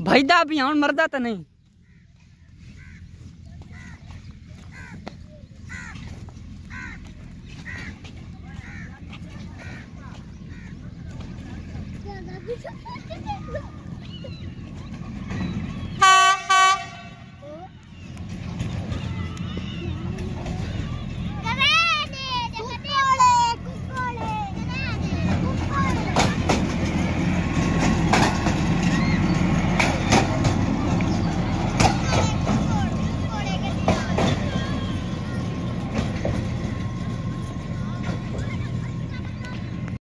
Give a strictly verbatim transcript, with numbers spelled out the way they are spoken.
भईदा भी हूं मरदा तो नहीं। Yeah, that'd be so fun.